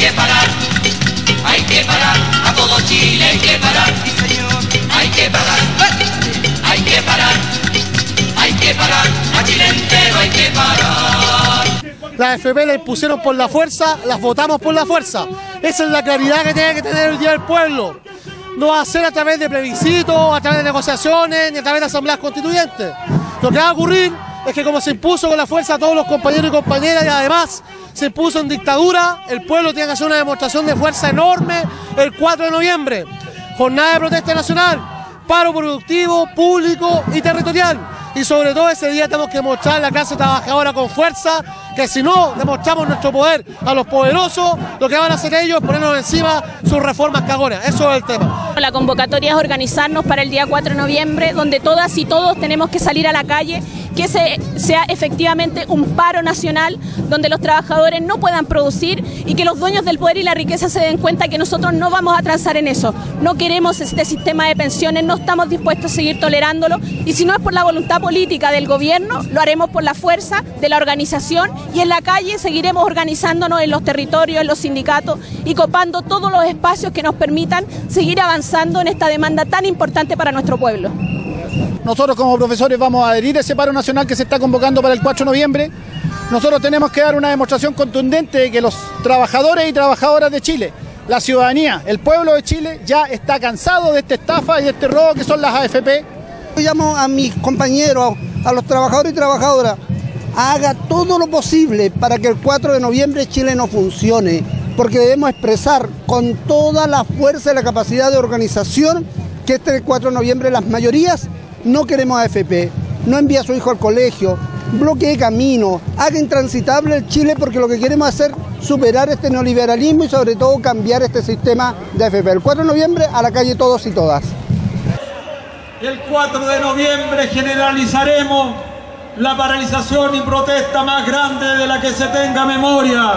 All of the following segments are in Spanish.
que parar, a todo Chile hay que parar, sí señor, hay que parar, hay que parar, hay que parar, a Chile entero hay que parar. Las AFP las impusieron por la fuerza, las votamos por la fuerza. Esa es la claridad que tiene que tener hoy día el pueblo. No va a ser a través de plebiscitos, a través de negociaciones, ni a través de asambleas constituyentes. Lo que va a ocurrir es que como se impuso con la fuerza a todos los compañeros y compañeras y además se impuso en dictadura, el pueblo tiene que hacer una demostración de fuerza enorme el 4 de noviembre. Jornada de protesta nacional, paro productivo, público y territorial. Y sobre todo ese día tenemos que mostrar a la clase trabajadora con fuerza, que si no demostramos nuestro poder a los poderosos, lo que van a hacer ellos es ponernos encima sus reformas cagonas. Eso es el tema. La convocatoria es organizarnos para el día 4 de noviembre, donde todas y todos tenemos que salir a la calle, que sea efectivamente un paro nacional, donde los trabajadores no puedan producir y que los dueños del poder y la riqueza se den cuenta que nosotros no vamos a transar en eso. No queremos este sistema de pensiones, no estamos dispuestos a seguir tolerándolo y si no es por la voluntad política del gobierno, lo haremos por la fuerza de la organización y en la calle seguiremos organizándonos en los territorios, en los sindicatos y copando todos los espacios que nos permitan seguir avanzando en esta demanda tan importante para nuestro pueblo. Nosotros como profesores vamos a adherir a ese paro nacional que se está convocando para el 4 de noviembre. Nosotros tenemos que dar una demostración contundente de que los trabajadores y trabajadoras de Chile, la ciudadanía, el pueblo de Chile ya está cansado de esta estafa y de este robo que son las AFP. Yo llamo a mis compañeros, a los trabajadores y trabajadoras, haga todo lo posible para que el 4 de noviembre Chile no funcione, porque debemos expresar con toda la fuerza y la capacidad de organización que este 4 de noviembre las mayorías no queremos AFP, no envíe a su hijo al colegio, bloquee camino, haga intransitable el Chile porque lo que queremos hacer es superar este neoliberalismo y sobre todo cambiar este sistema de AFP. El 4 de noviembre a la calle todos y todas. El 4 de noviembre generalizaremos la paralización y protesta más grande de la que se tenga memoria.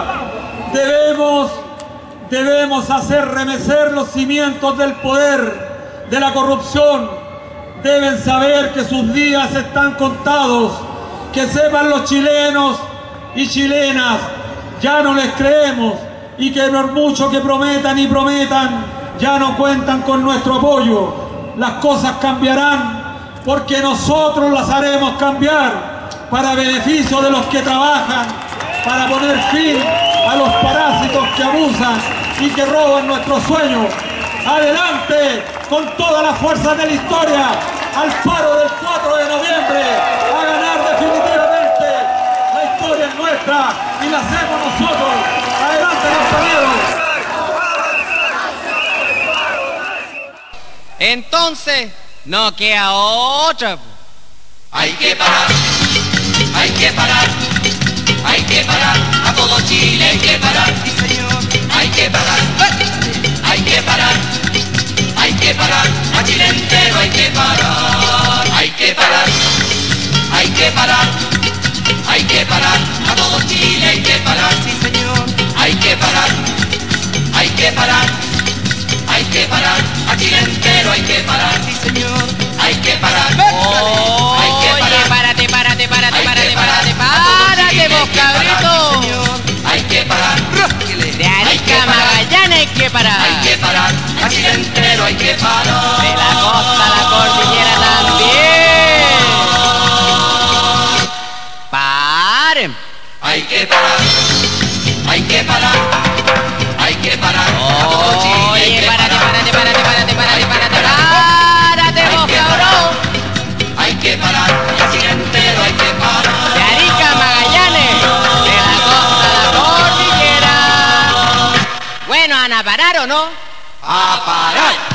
Debemos hacer remecer los cimientos del poder, de la corrupción. Deben saber que sus días están contados, que sepan los chilenos y chilenas, ya no les creemos y que por mucho que prometan y prometan, ya no cuentan con nuestro apoyo. Las cosas cambiarán porque nosotros las haremos cambiar para beneficio de los que trabajan, para poner fin a los parásitos que abusan y que roban nuestros sueños. Adelante con todas las fuerzas de la historia al paro del 4 de noviembre a ganar definitivamente. La historia es nuestra y la hacemos nosotros. Adelante compañeros. Entonces no queda otra. Hay que parar, hay que parar, hay que parar, a todo Chile hay que parar, sí señor, hay que parar, hay que parar, hay que parar, a Chile entero hay que parar, hay que parar, hay que parar, hay que parar, a todo Chile hay que parar, sí señor, hay que parar, hay que parar, hay que parar, a Chile entero hay que parar, sí señor, hay que parar, hay que parar. Párate vos, cabrito. Hay que parar. De Arica a Magallanes hay que parar. Hay que parar. A Chile entero hay que parar. De la costa a la cordillera también. Paren. Hay que parar. Hay que parar. Hay que parar. Oye, párate vos, cabrón. Hay que parar. A Chile entero hay que parar. De Arica a Magallanes, de la costa a la cordillera. Bueno, ¿van a parar o no? A parar.